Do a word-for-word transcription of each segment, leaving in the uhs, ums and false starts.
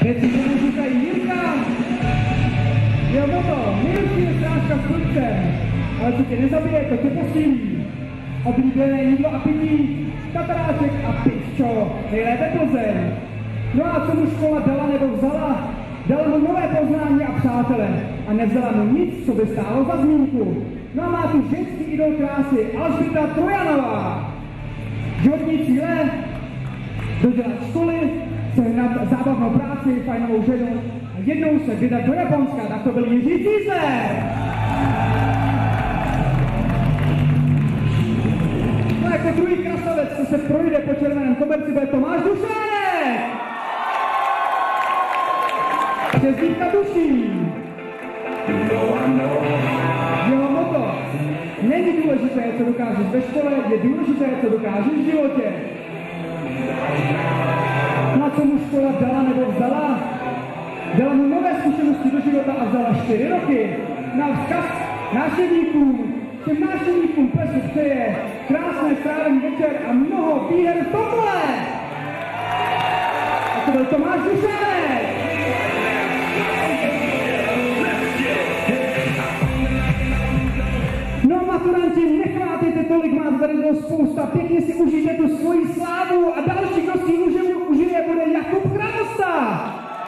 Věci, které říkají Jirka, je o to, nejlepší je srážka s klubcem, ale co tě nezabije, to tě posílí. Oblíbené jídlo a pití, tataráček a piščo, nejlépe Plzeň. No a co mu škola dala nebo vzala? Dala mu nové poznání a přátele a nevzala mu nic, co by stálo za zmínku. No a má tu ženský idol krásy Alžběta Trojanová. Životní cíle? Dodělat školy, sehnat zábavnou práci, fajnovou ženu a jednou se vydat do Japonska, tak to byl Jiří Cízer. No jako druhý krasavec, co se projde po červeném koberci, bude Tomáš Dušánek. Přezdívka Duší. Jeho moto. Není důležité, co dokážeš ve škole, je důležité, co dokážeš v životě. Na co mu škola dala nebo vzala? Dala mu nové zkušenosti do života a vzala čtyři roky. Na vzkaz návštěvníkům, těm návštěvníkům plesu přeje krásné strávení večer a mnoho výher v tomhle. A to byl Tomáš Dušánek. No maturanti, nechvátejte tolik, máte tady bylo spousta, pěkně si užijte tu svoji slávu a další, kdo si užije, užije bude Jakub Kravosta.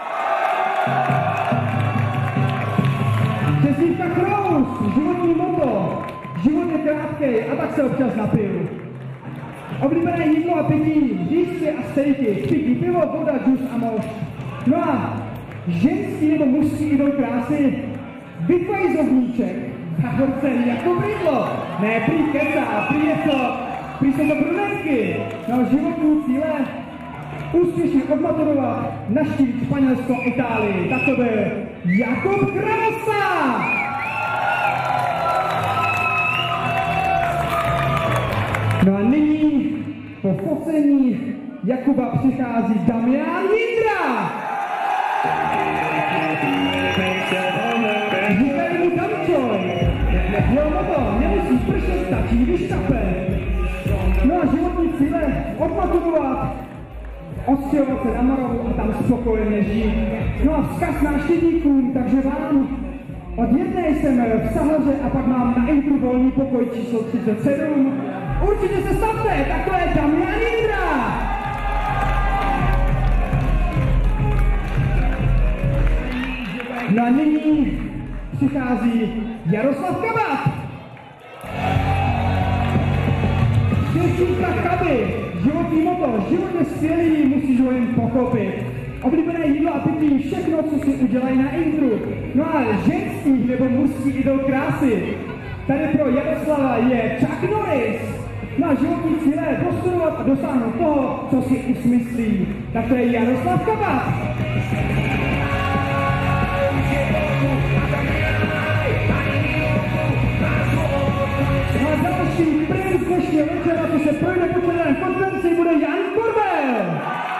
Přezdívka Krous, životní moto, život je krátkej a tak se občas napiju. Oblíbené jídlo a pití, řízky a stejky, pití pivo, voda, džus a moř. No a ženský nebo mužský idol krásy, vyfajzovníček. Na horce jako brydlo. Ne, prý kecá, prý je to, prý jsou to brunetky. No životní cíle, úspěšně odmaturovat, naštívit Španělsko, Itálii. Tak to byl Jakub Kravosta. No a nyní po focení Jakuba přichází Damian Jindra. Říkají mu Damčoj. Jo, moto, nemusí pršet, stačí, když tape. No a životní cíle odmaturovat, odstěhovat se na Moravu a tam spokojeně žít. No a vzkaz návštěvníkům, takže vám od jedné jsem v Sahaře a pak mám na intru volný pokoj číslo třicet sedm. Určitě se stavte, tak to je Damian Jindra. No a nyní přichází Jaroslav Kabát. Štěstínka Kaby, životní moto, život je skvělý, musíš ho jen pochopit. Oblíbené jídlo a pití, všechno, co si udělají na intru. No a ženský nebo mužský idol krásy. Tady pro Jaroslava je Chuck Norris. No a životní cíle je dostudovat a dosáhnout toho, co si usmyslí. Tak to je Jaroslav Kabát. No a další princ dnešního večera, co se projde po červeném konferenci, bude Jan Korbel.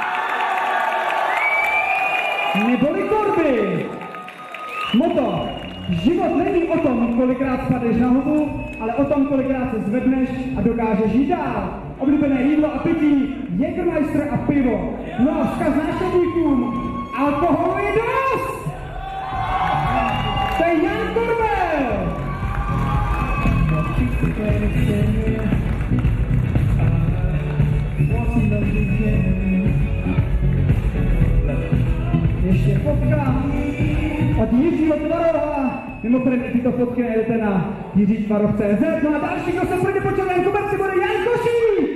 Neboli Korby. Moto. Život není o tom, kolikrát spadneš na hubu, ale o tom, kolikrát se zvedneš a dokážeš jít dál. Oblíbené jídlo a pití, Jägermeister a pivo. No a vzkaz návštěvníkům, alkoholu je dost! To je Jan Korbel! Ještě fotka od Jiřího Tvarova. Mimochodem i tyto fotky najdete na jiří tvarov tečka cé zet. No a další, kdo se projde po červeném koberci, bude Jan Košík.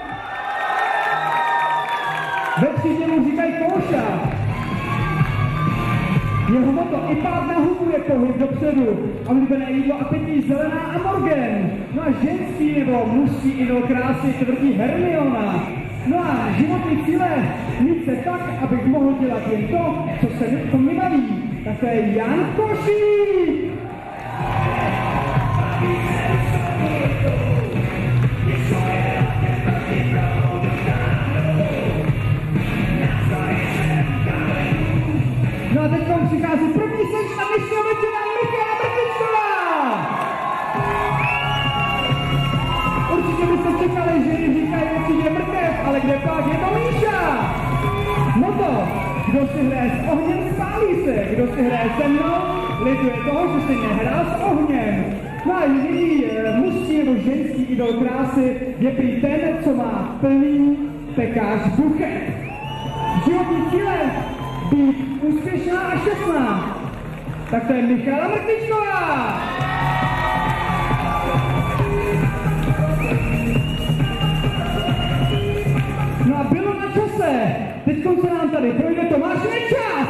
Ve třídě mu říkají Koša. Jeho moto i pád na hubu je pohyb dopředu. Oblíbené jídlo a pití zelená a Morgan. No a ženský nebo mužský idol krásy tvrdí Hermiona. No a životní cíle, mít se tak, abych mohl dělat jen to, co se mi to mi baví. Tak to je Jan Košík. No a teď přichází první slečna dnešního večera, Michala Brtičková. Určitě byste čekali, že ji říkají určitě mrtev, ale kde pak je to Míša? No to, kdo si hraje s ohněm, spálí se. Kdo si hraje se mnou, lituje toho, že si nehrál s ohněm. No a jediný mužský nebo ženský idol krásy je prý ten, co má plný pekář buchet. Životní cíle být úspěšná a šťastná. Tak to je Michala Mrtvičková. No a bylo na čase. Teď se nám tady projde Tomáš Nečas.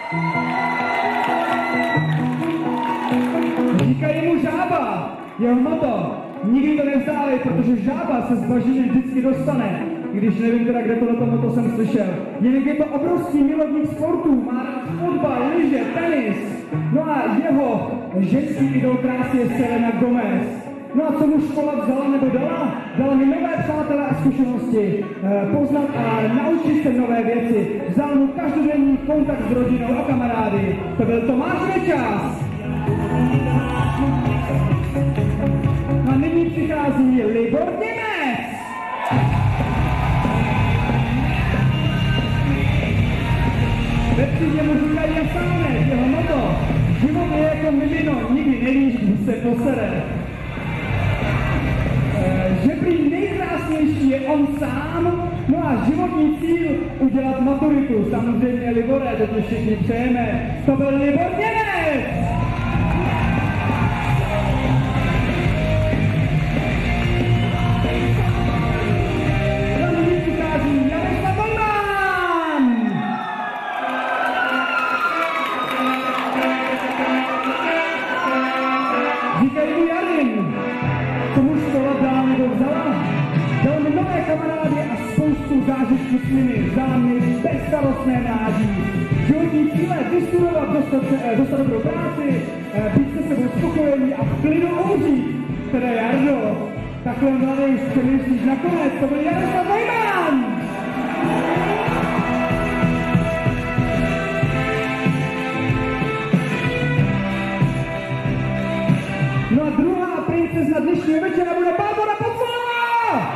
Říkají mu žába. Jeho moto. Nikdy to nevzdálej, protože žába se z bažiny vždycky dostane. Když nevím teda, kde tohleto moto jsem slyšel. Jinak je to obrovský milovník sportů. Má fotbal, lyže, tenis. No a jeho ženský idol krásy je Selena Gomez. No a co mu škola vzala nebo dala? Dala mi nové přátelé a zkušenosti, eh, poznat a naučit se nové věci. Vzal mu každodenní kontakt s rodinou a kamarády. To byl Tomáš Nečas. A nyní přichází Libor Němec. Ve třídě mu říkají Jasánek, jeho moto. Život je jako mimino, nikdy nevíš, kdy se posere. Že prý nejkrásnější je on sám, no a životní cíl udělat maturitu. Samozřejmě Libore, to ti všichni přejeme. To byl Libor Němec! Na nyní přichází Jaroslav Volman! Říkají mu Jarin. Co mu škola dala nebo vzala? Dala mi nové kamarády a spoustu zážitků s nimi. Dala mi bezstarostné mládí. Životní cíle vystudovat, dostat, dostat dobrou práci, být se sebou spokojený a v klidu umřít. Teda Jardo, takhle mladý už přemýšlíš nakonec, to byl Jaroslav Volman! No a druhá princezna dnešního večera bude Barbora Pocová!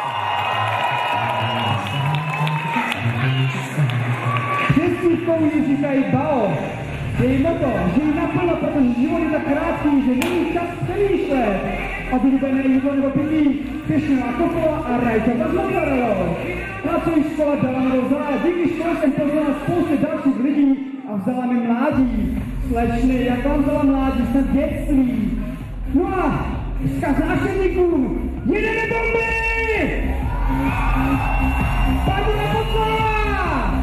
Přestíkou ji říkají Bao. Její moto, že ji naplno, protože život je tak krátký, že není čas přemýšlet. Oblíbené jídlo nebo pití, pěšňová kokola a rajčata s mozzarellou. Na co jí škola dala nebo vzala, díky škole jsem poznala spousty dalších lidí a vzala mi mládí. Slečny, jak vám vzala mládí, snad dětství. No a vzkaz náštěvníkům, jedeme bomby! Barbora Pocová!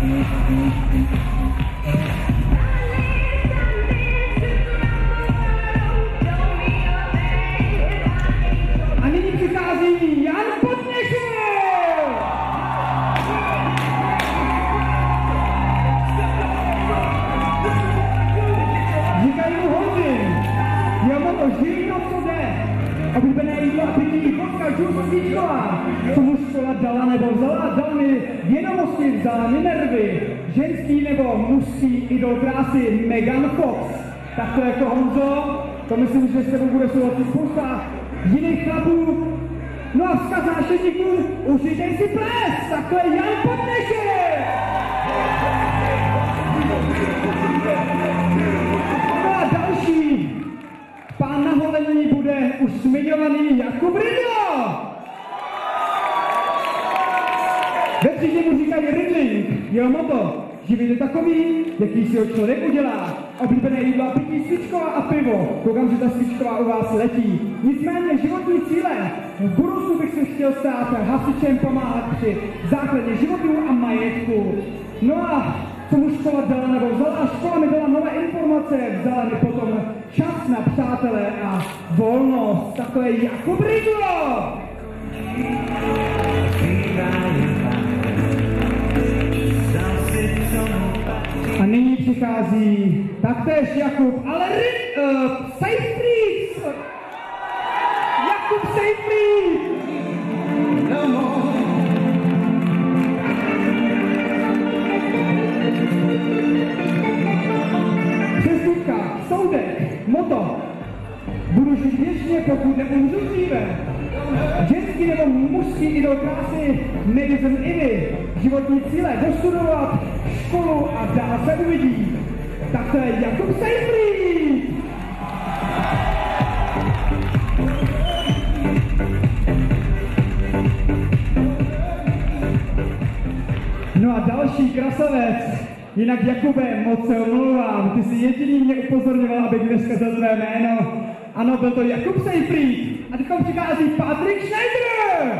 A nyní přichází Jan Podněšil! Říkají mu Honzin. Jeho moto žijí to, co jde. Oblíbené jídlo a pití, vodka, džus, svíčková. Co mu škola dala nebo vzala, dala mi vědomosti, vzala mi nervy. Ženský nebo mužský idol krásy Megan Fox. Tak to jako Honzo, to myslím, že s tebou bude souhlasit spousta jiných chlapů. No a vzkaz náštěvníkům, užijte si ples, tak to je Jan Podněšil! No a další. Pán na holení bude už zmiňovaný Jakub Rydlo. Ve třídě mu říkají Rydling, jeho moto. Život je takový, jaký si ho člověk udělá. Oblíbené jídlo a pití, svíčková a pivo. Koukám, že ta svíčková u vás letí. Nicméně životní cíle. V budoucnu bych si chtěl stát hasičem, pomáhat při záchraně životů a majetku. No a co mu škola dala nebo vzala? Škola mi dala nové informace, vzala mi potom čas na přátelé a volnost. Takové Jakub Rydlo! A nyní přichází taktéž Jakub, ale Ryd, uh, Seyfried! Jakub Seyfried! Přesvědka, soudek, moto. Budu žít věčně, pokud neumřu dříve. Ženský nebo mužský idol krásy Madison Ivy. životní cíle, dostudovat školu a dál se uvidí. Tak to je Jakub Sejfried! No a další krasavec, jinak Jakube, moc se omlouvám, ty jsi jediný mě upozorňoval, abych neskazil tvé jméno. Ano, byl to Jakub Sejfried a teď přichází Patrik Schneider!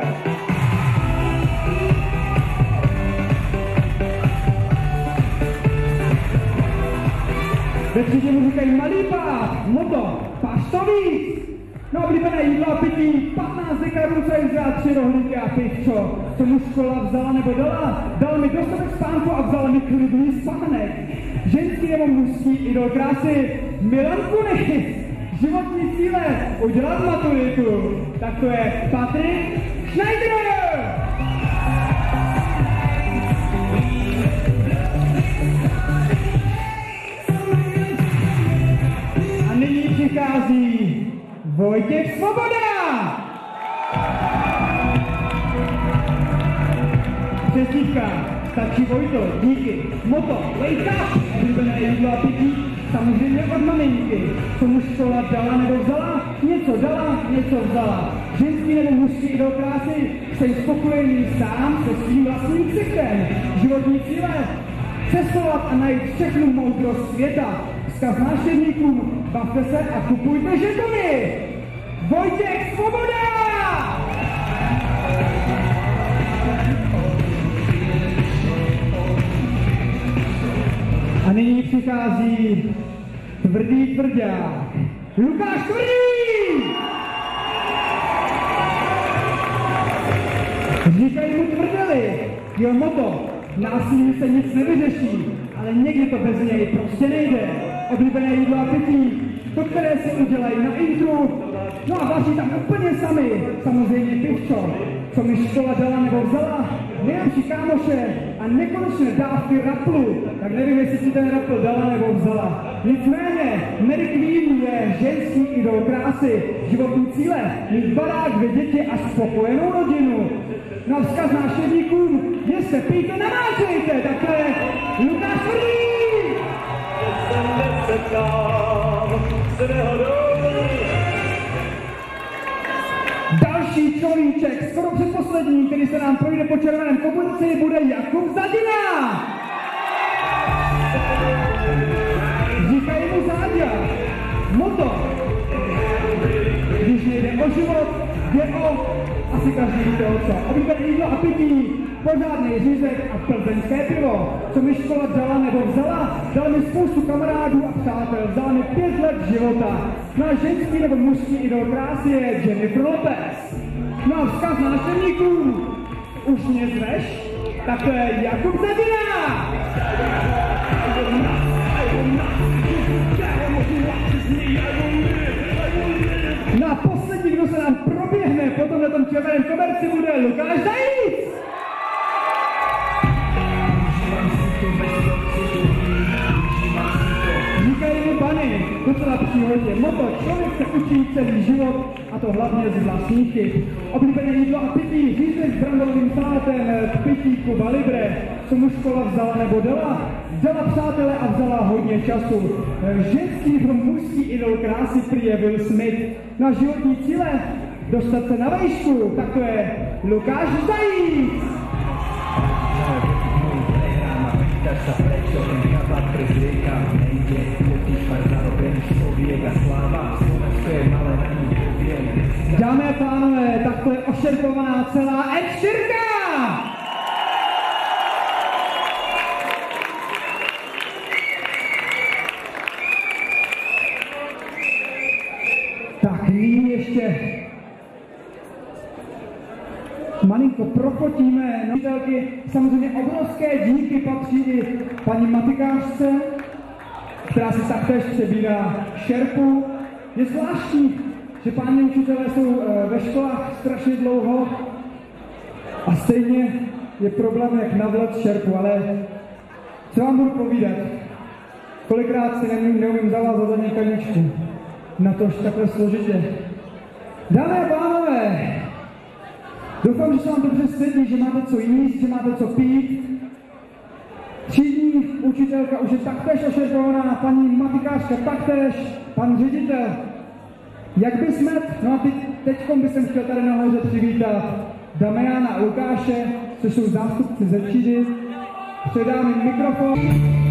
Ve třídě mu říkají malý pád, moto, páš to víc! No oblíbené jídlo a pití, patnáct dekarů, co jim vzala tři rohlíky a pivčo. Co mu škola vzala nebo dala, dala mi dostatek spánku a vzala mi klidný spánek. Ženský nebo mužský idol krásy, Milan Kunis. Životní cíle, udělat maturitu. Tak to je Patrik Schneider! A nyní přichází Vojtěch Svoboda! Přesítka, stačí Vojto, díky, moto, lejka, oblíbené jídlo a pití, samozřejmě od maminky. Co mu škola dala nebo vzala, něco dala, něco vzala. Ženský nebo mužský idol krásy, jsem spokojený sám se svým vlastním ksichtem. Životní cíle, cestovat a najít všechnu moudrost světa. Vzkaz návštěvníkům, bavte se a kupujte žetony! Vojtěch Svoboda! A nyní přichází tvrdý tvrdák, Lukáš Tvrdý! Říkají mu tvrdeli, jeho moto, násilím se nic nevyřeší, ale někdy to bez něj prostě nejde. Oblíbené jídlo a pití, to, které si udělají na intru, no a vaří tam úplně sami, samozřejmě pivčo, co mi škola dala nebo vzala, nejlepší kámoše a nekonečné dávky raplu, tak nevím, jestli si ten rapl dala nebo vzala. Nicméně, Mary Queen je ženský idol krásy, životní cíle, mít barák, dvě děti a spokojenou rodinu. No a vzkaz návštěvníkům, jestli pijte, namáčejte, tak to je Lukáš Tvrdý! Další človíček, skoro předposlední, který se nám projde po červeném koberci, bude Jakub Zadina! Říkají mu Záďa, moto, když nejde o život, jde o, asi každý víte o co, oblíbené jídlo a pití, pořádný řízek a plzeňské pivo. Co mi škola dala nebo vzala, dala mi spoustu kamarádů a přátel, vzala mi pět let života. No a ženský nebo mužský idol krásy je Jennifer Lopez. No a vzkaz návštěvníkům, už mě zveš? Tak to je Jakub Zadina! No a poslední, kdo se nám proběhne po tomhle tom červeném koberci, bude Lukáš Zajíc! Říkají mu Bany, docela příhodně, moto, člověk se učí celý život, a to hlavně z vlastních chyb. Oblíbené jídlo a pití, řízek s brandolovým salátem, pití Cuba Libre, co mu škola vzala nebo dala, dala přátelé a vzala hodně času. Ženský pro mužský idol krásy prý je Will Smith. Na životní cíle dostat se na vejšku, tak to je Lukáš Zajíc! Dámy a pánové, takto je ošerpovaná celá Ed Sheeran! Tak nyní ještě malinko profotíme nositelky. Samozřejmě obrovské díky patří i paní matikářce, která si taktéž přebírá šerpu. Je zvláštní, že páni učitelé jsou ve školách strašně dlouho a stejně je problém, jak navlet šerpu, ale co vám budu povídat? Kolikrát si neumím, neumím zavázat za kaničku, na tož takhle složitě. Dámy a pánové, Doufám, že se vám dobře sedí, že máte co jíst, že máte co pít. Třídní učitelka už je taktéž ošetřovaná, paní matikářka taktéž, pan ředitel. Jak by jsme, no a teď, teďkom bych chtěl tady nahoře přivítat Damiana a Lukáše, což jsou zástupci ze třídy. Předám jim mikrofon.